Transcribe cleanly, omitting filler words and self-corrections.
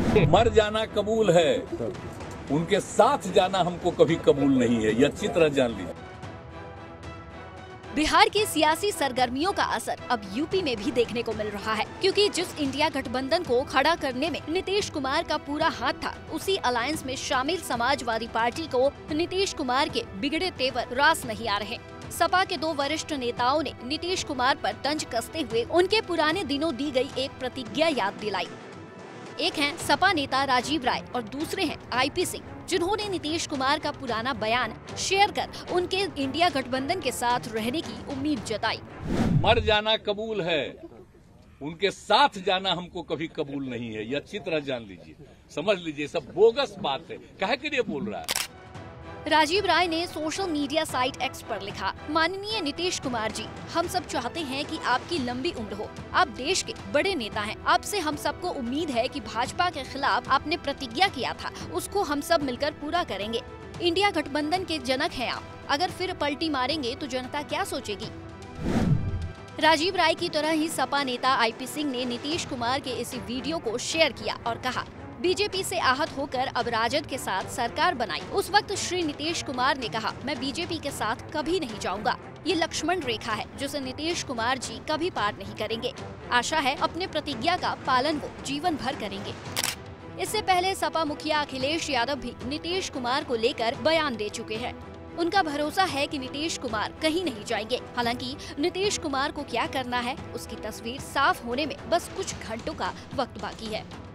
मर जाना कबूल है, उनके साथ जाना हमको कभी कबूल नहीं है, ये अच्छी तरह जान लीजिए। बिहार की सियासी सरगर्मियों का असर अब यूपी में भी देखने को मिल रहा है, क्योंकि जिस इंडिया गठबंधन को खड़ा करने में नीतीश कुमार का पूरा हाथ था, उसी अलायंस में शामिल समाजवादी पार्टी को नीतीश कुमार के बिगड़े तेवर रास नहीं आ रहे। सपा के 2 वरिष्ठ नेताओं ने नीतीश कुमार पर तंज कसते हुए उनके पुराने दिनों दी गई एक प्रतिज्ञा याद दिलाई। एक हैं सपा नेता राजीव राय और दूसरे हैं आईपी सिंह, जिन्होंने नीतीश कुमार का पुराना बयान शेयर कर उनके इंडिया गठबंधन के साथ रहने की उम्मीद जताई। मर जाना कबूल है, उनके साथ जाना हमको कभी कबूल नहीं है, ये अच्छी तरह जान लीजिए, समझ लीजिए, सब बोगस बात है। काहे के लिए बोल रहा है? राजीव राय ने सोशल मीडिया साइट एक्स पर लिखा, माननीय नीतीश कुमार जी, हम सब चाहते हैं कि आपकी लंबी उम्र हो। आप देश के बड़े नेता हैं। आपसे हम सबको उम्मीद है कि भाजपा के खिलाफ आपने प्रतिज्ञा किया था, उसको हम सब मिलकर पूरा करेंगे। इंडिया गठबंधन के जनक हैं आप। अगर फिर पलटी मारेंगे तो जनता क्या सोचेगी? राजीव राय की तरह ही सपा नेता आईपी सिंह ने नीतीश कुमार के इसी वीडियो को शेयर किया और कहा, बीजेपी से आहत होकर अब राजद के साथ सरकार बनाई। उस वक्त श्री नीतीश कुमार ने कहा, मैं बीजेपी के साथ कभी नहीं जाऊंगा। ये लक्ष्मण रेखा है जिसे नीतीश कुमार जी कभी पार नहीं करेंगे। आशा है अपने प्रतिज्ञा का पालन वो जीवन भर करेंगे। इससे पहले सपा मुखिया अखिलेश यादव भी नीतीश कुमार को लेकर बयान दे चुके हैं। उनका भरोसा है कि नीतीश कुमार कहीं नहीं जाएंगे। हालांकि नीतीश कुमार को क्या करना है, उसकी तस्वीर साफ होने में बस कुछ घंटों का वक्त बाकी है।